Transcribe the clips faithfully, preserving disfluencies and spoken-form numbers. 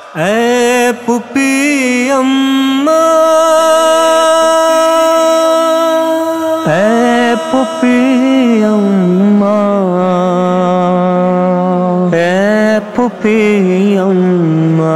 اے پھوپھی اماں، اے پھوپھی اماں، اے پھوپھی اماں،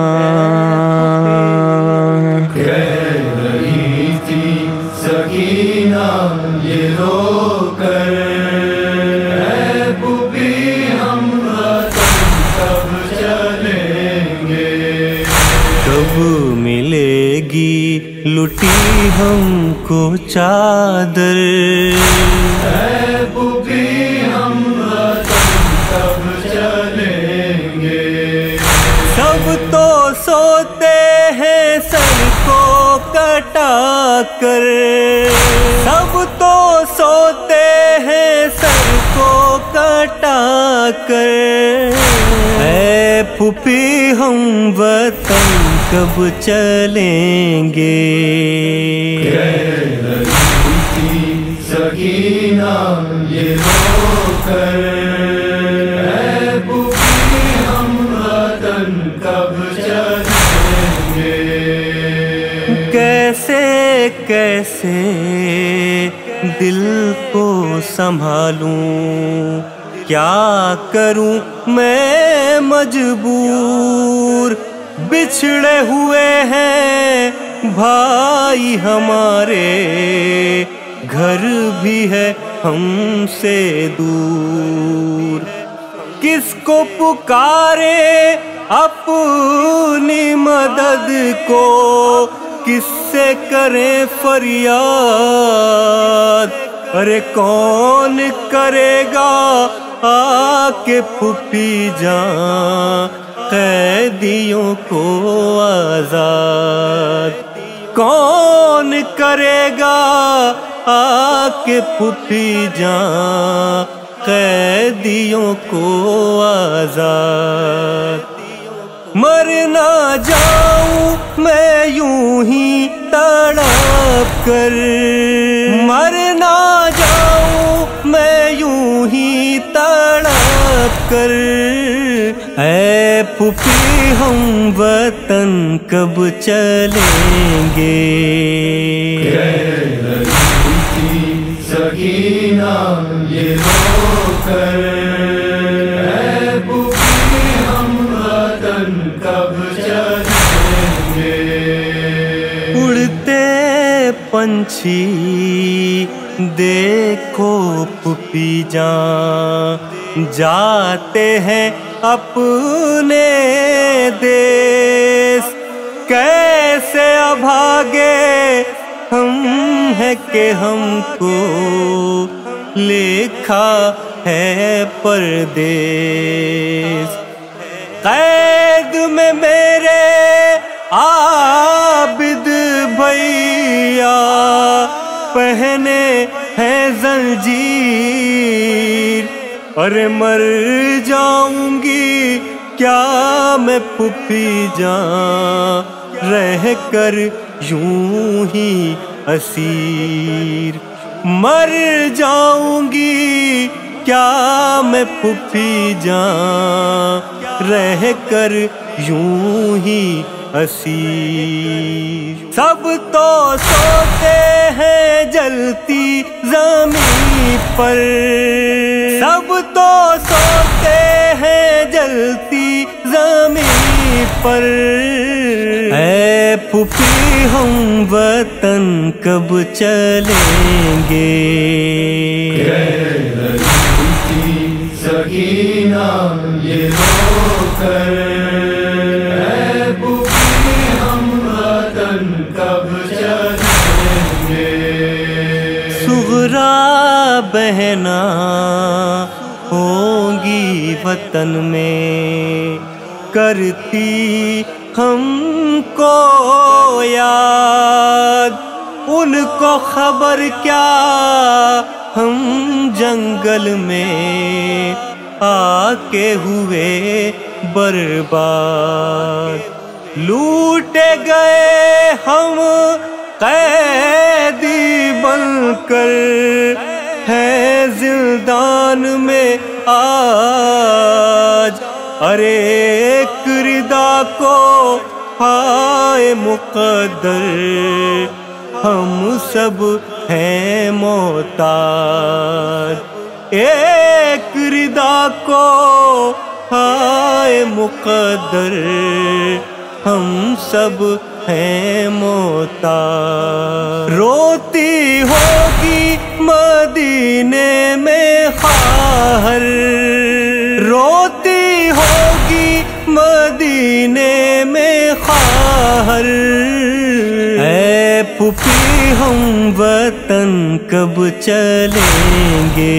کہہ رہی تھی سکینہ یہ رو کر، اے پھوپھی ہم وطن کب چلیں گے، کب ملے گی لٹی ہم کو چادر، اے پھوپھی ہم وطن کب چلیں گے، سب تو سوتے ہیں سر کو کٹا کر، سب تو سوتے ہیں سر کو کٹا کر، اے پھوپھی ہم وطن کب چلیں گے، کہہ رہی تھی سکینہ یہ رو کر، اے پھوپھی ہم وطن کب چلیں گے، کیسے کیسے دل کو سنبھالوں، کیا کروں میں مجبور، بچھڑے ہوئے ہیں بھائی ہمارے، گھر بھی ہے ہم سے دور، کس کو پکارے اپنی مدد کو، کس سے کریں فریاد، ارے کون کرے گا آ کے پھوپھی جان قیدیوں کو آزاد، کون کرے گا آ کے پھوپھی جان قیدیوں کو آزاد، مر نہ جاؤں میں یوں ہی تڑپ کر، مر نہ جاؤں میں یوں ہی تڑپ کر، اے پھوپھی ہم وطن کب چلیں گے، کہہ رہی تھی سکینہ یہ رو کر، اے پھوپھی ہم وطن کب چلیں گے، اڑتے پنچھی دیکھو پھوپھی جان جاتے ہیں اپنے دیس، کیسے ابھاگے ہم ہے کہ ہم کو لکھا ہے پردیس، قید میں میرے عابد بھیا پہنے ہیں زنجیر، ارے مر جاؤں گی کیا میں پھوپھی جان رہ کر یوں ہی اسیر، مر جاؤں گی کیا میں پھوپھی جان رہ کر یوں ہی اسیر، سب تو سوتے ہیں جلتی زمین پر، سب تو سوتے ہیں جلتی زمین پر، اے پھوپھی ہم وطن کب چلیں گے، کہہ رہی تھی سکینہ یہ رو کر، اے پھوپھی ہم وطن کب چلیں گے، صغرا بہنا ہوں گی وطن میں کرتی ہم کو یاد، ان کو خبر کیا ہم جنگل میں آ کے ہوئے برباد، لوٹے گئے ہم قیدی بن کر، ہے زندان میں آج، ارے ایک ردا کو مقدر ہم سب ہیں محتاج ایک رضا کو ہائے مقدر ہم سب ہیں محتاج روتی ہوگی مدینے میں خواہر روتی ہوگی مدینے میں خواہر اے پھوپھی ہم وطن کب چلیں گے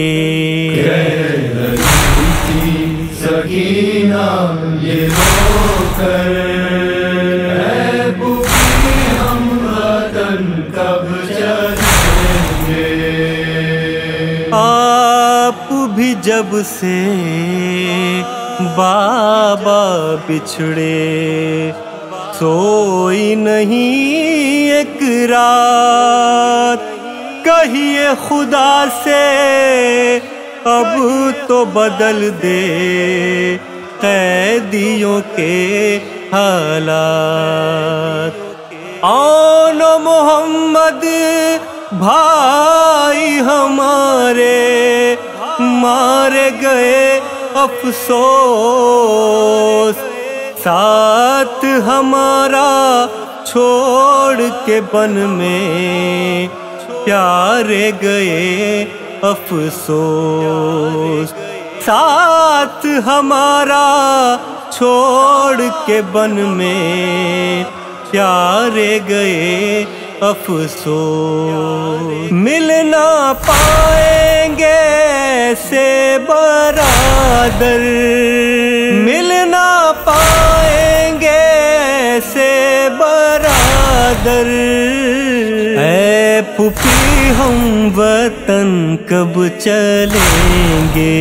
سکینہ یہ رو کر اے پھوپھی ہم وطن کب چلیں گے آپ بھی جب سے بابا بچھڑے سوئی نہیں ایک رات کہیے خدا سے اب تو بدل دے قیدیوں کے حالات آن محمد بھائی ہمارے مارے گئے افسوس ساتھ ہمارا چھوڑ کے بن میں پیارے گئے افسوس ساتھ ہمارا چھوڑ کے بن میں پیارے گئے افسوس مل نہ پائیں گے ایسے برادر مل نہ پائیں گے ایسے برادر اے پھوپھی ہم وطن کب چلیں گے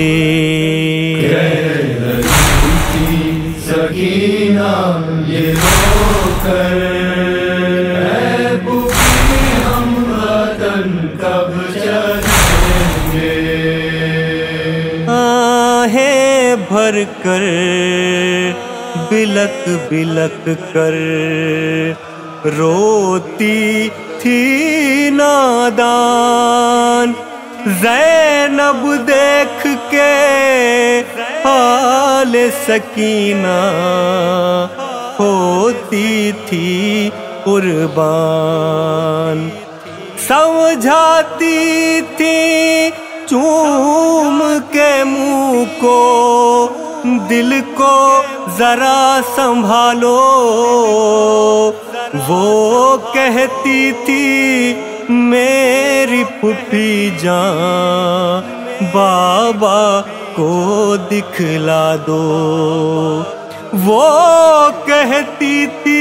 سکینہ یہ رو کر اے پھوپھی ہم وطن کب چلیں گے آہیں بھر کر بلک بلک کر روتی تھی نادان زینب دیکھ کے حال سکینہ ہوتی تھی قربان سمجھاتی تھی چوم کے منہ کو دل کو ذرا سنبھالو وہ کہتی تھی میری پھوپھی جان بابا کو دکھلا دو وہ کہتی تھی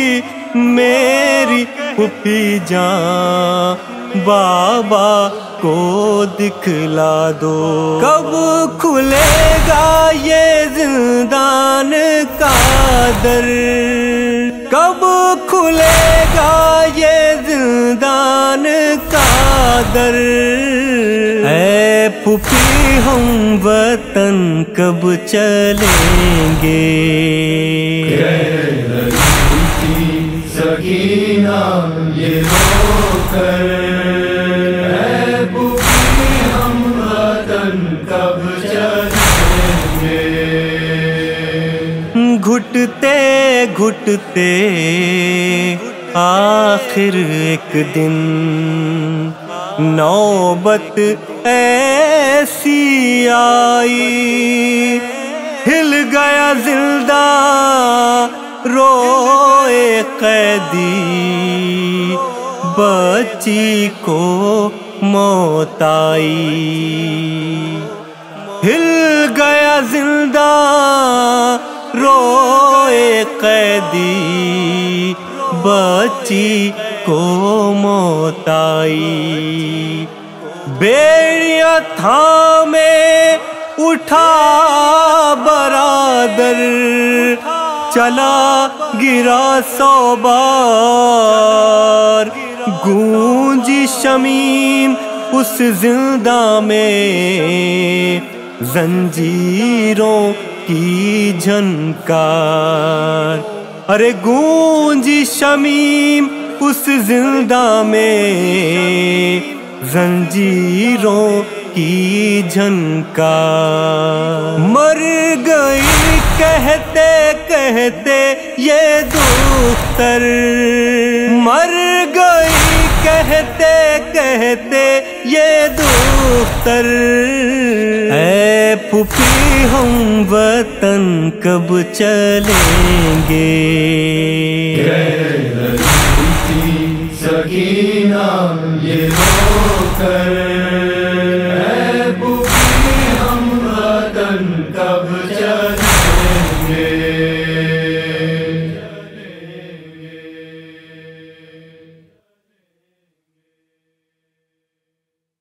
میری پھوپھی جان بابا کو دکھلا دو کب کھلے گا یہ زندان کا در کب کھلے گا یہ زندان کا در اے پھوپھی ہم وطن کب چلیں گے سکینہ یہ رو کر اے پھوپھی ہم وطن کب چلیں گے گھٹتے گھٹتے آخر ایک دن نوبت ایسی آئی ہل گیا زندان روئے قیدی بچی کو موت آئی ہل گیا زندان روئے قیدی بچی کو موت آئی بیڑیاں تھامے اٹھا برادر چلا گرا سو بار گونجی شمیم اس زندہ میں زنجیروں کی جھنکار ارے گونجی شمیم اس زندہ میں زنجیروں کی جھنکار، مر گئی کہتے کہتے یہ دختر، مر گئی کہتے کہتے یہ دختر، اے پھوپھی ہم وطن کب چلیں گے؟ سکینہ یہ رو کر